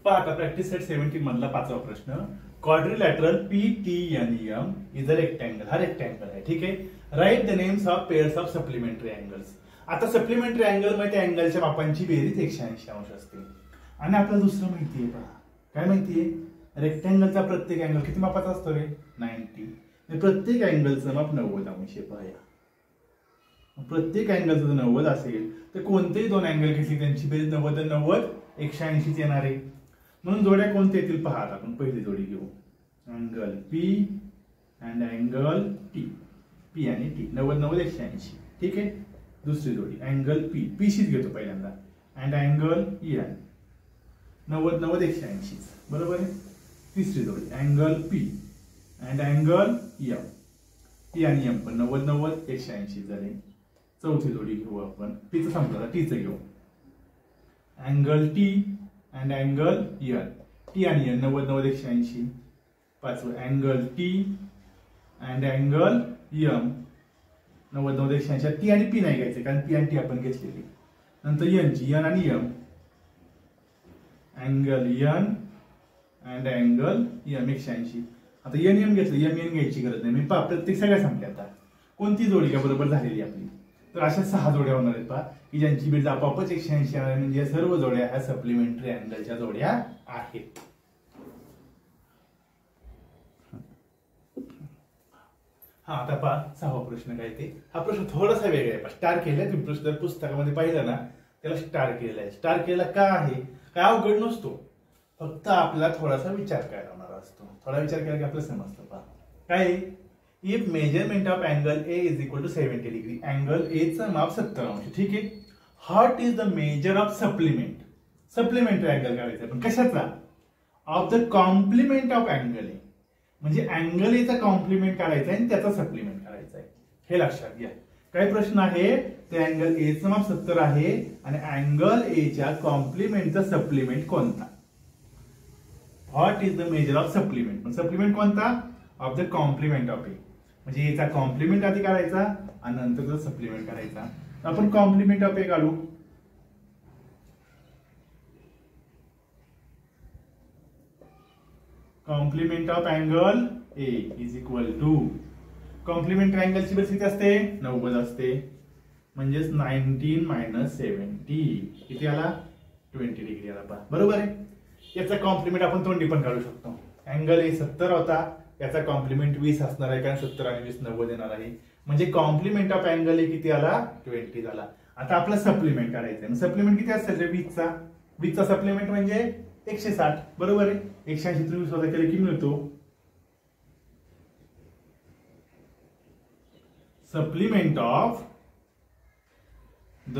पहा आता practice set 17 मधला 5वा प्रश्न. Quadrilateral PTNM is a rectangle. हा रेक्टँगल आहे, ठीक आहे. Write the names of pairs of supplementary angles. आता सप्लिमेंटरी अँगल मध्ये अँगलच्या मापांची बेरीज 180 अंश असते. आणि आपल्याला दुसरं माहितीये, पहा काय माहितीये, रेक्टँगलचा प्रत्येक अँगल किती मापाचा असतो रे? 90. प्रत्येक अँगलचं माप 90 अंश आहे. पहा प्रत्येक अँगलचं जर 90 असेल तर कोणतेही दोन अँगल घेतली त्यांची बेरीज 90 90 180 येणार आहे. म्हणून जोड्या कोणत्या येतील पहा. आता आपण पहिली जोडी घेऊ. Angle P and angle T. P आणि T 90 90 180, ठीक आहे. दुसरी जोडी अँगल P शीच घेतो पहिल्यांदा. अँड अँगल N 90 90 180, बरोबर आहे. तिसरी जोडी angle P and angle M. P आणि M पण 90 90 180 झाले. चौथी जोडी घेऊ आपण. Pचं संपलं, Tचं घेऊ. Angle T and angle N. T आणि N 90 90 180. पाचवं angle T and angle M 90 90 180. T आणि P नाही घ्यायचे कारण P आणि T आपण घेतलेली. नंतर N ची N आणि M. Angle N and angle M 180. आता N M घेतलं, M N घ्यायची गरज नाही. मी पहा प्रत्येक सगळ्या संपल्या. आता कोणती जोडी का बरोबर झालेली आपली? तर अशा 6 जोड्या होणार आहेत पहा की ज्यांची बेरीज आपोआपच 180 आहे. म्हणजे सर्व जोड्या ह्या सप्लिमेंटरी अँगलच्या जोड्या आहेत. हा आता पहा 6वा प्रश्न काय ते. हा प्रश्न थोडासा वेगळा आहे. स्टार केलाय तुम्ही प्रश्न जर पुस्तकामध्ये पाहिलं ना त्याला स्टार केलाय. स्टार केला का आहे? काय अवघड नसतो, फक्त आपल्याला थोडासा विचार करायला होणार असतो. थोडा विचार केला की आपल्याला समजतं. पहा काय, if measurement of angle A is equal to 70 degree. Angle A चं माप 70 अंश, ठीक आहे. What is the measure of supplement. Supplementary angle काढायचा पण कशाचा? Of the complement of angle A. म्हणजे अँगल A चा कॉम्प्लिमेंट काढायचा आहे आणि त्याचा सप्लिमेंट काढायचा आहे. हे लक्षात घ्या. काय प्रश्न आहे, ते अँगल A चं माप 70 आहे आणि अँगल A च्या कॉम्प्लिमेंटचा सप्लिमेंट कोणता? What is the measure of supplement. Supplement कोणता? Of the complement of A. म्हणजे याचा कॉम्प्लिमेंट आधी काढायचा आणि नंतर त्याचा सप्लिमेंट करायचा. आपण कॉम्प्लिमेंट ऑफ A काढू. Complement of angle A is equal to complementary अँगलची बेरीज किती असते? 90 असते. म्हणजेच 19 मायनस 70 किती आला? 20 डिग्री आला. पहा बरोबर आहे. याचा कॉम्प्लिमेंट आपण तोंडी पण काढू शकतो. अँगल A 70 होता, याचा कॉम्प्लिमेंट 20 असणार आहे कारण 70 आणि 20 90 येणार आहे. म्हणजे कॉम्प्लिमेंट ऑफ अँगल A किती आला? 20 झाला. आता आपला सप्लिमेंट काढायचा आहे. सप्लिमेंट किती असेल रे? 20चा. 20चा सप्लिमेंट म्हणजे 160, बरोबर आहे. 180 तुम्ही 20 केले की मिळतो. Supplement of the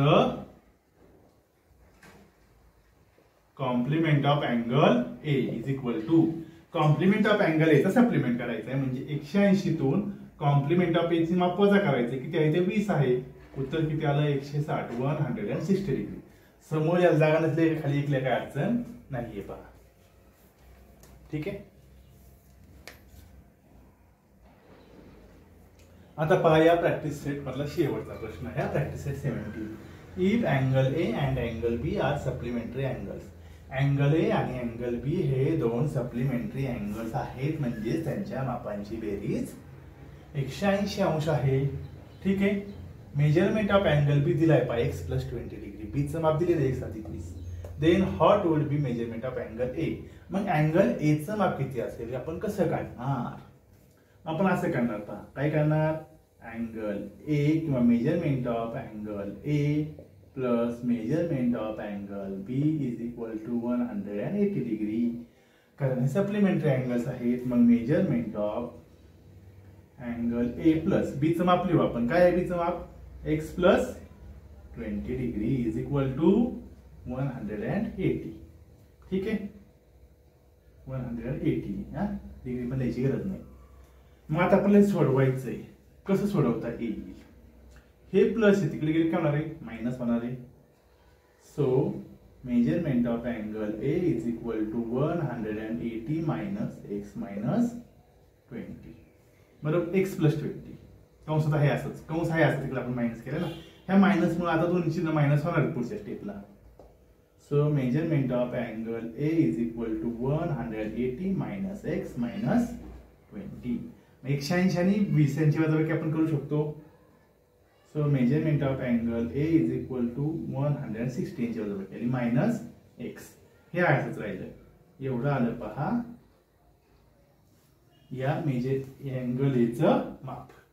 complement of angle A is equal to complement of angle A चा सप्लिमेंट करायचा आहे. म्हणजे 180 तून कॉम्प्लिमेंट ऑफ A ची माप वजा करायचे. किती आहे ते? 20 आहे. उत्तर किती आलं? 160 160 डिग्री. समोर याला जागा नसले खाली एकल्या काय अडचण नाहीये. पहा ठीक आहे. आता पहा या प्रॅक्टिस सेट मधला शेवटचा प्रश्न आहे. Practice set 17. If angle A and angle B are supplementary angles. Angle A आणि अँगल B हे दोन सप्लिमेंटरी अँगल्स आहेत. म्हणजे त्यांच्या मापांची बेरीज 180 अंश आहे. ठीक आहे. मेजरमेंट ऑफ अँगल B दिलाय पहा x + 20 डिग्री. B चं माप दिलेलं 130. Then what would be measurement of angle A. मग अँगल A चं माप किती असेल आपण कसं काढणार? आपण असं करणार. पहा काय करणार? अँगल A किंवा measurement of angle A plus measurement of angle B is equal to 180 degree. कारण हे सप्लिमेंटरी अँगल्स आहेत. मग measurement of angle A plus B चं माप लिहू आपण. काय आहे B चं माप? x plus 20 degree is equal to 180. ठीक आहे. 180 हा डिग्री पण लिहायची गरज नाही. मग आता आपल्याला सोडवायचंय. कसं सोडवता येईल? हे प्लस आहे तिकडे गेले काय होणार आहे? मायनस होणार आहे. So measurement of angle A is equal to 180 minus x minus 20. बरोबर. x प्लस 20 कंसात आहे असंच. कंस आहे असं तिकडे आपण मायनस केलं ना. ह्या मायनस मुळे आता दोन्ही चिन्ह मायनस होणार पुढच्या स्टेपला. So measurement of angle A is equal to 180 minus X minus 20. 180 आणि 20 यांची वजाबाकी आपण करू शकतो. So measurement of angle A is equal to 160 यांची वजाबाकी आली मायनस एक्स. हे असंच राहिलं. एवढं आलं पहा या अँगल एचं माप.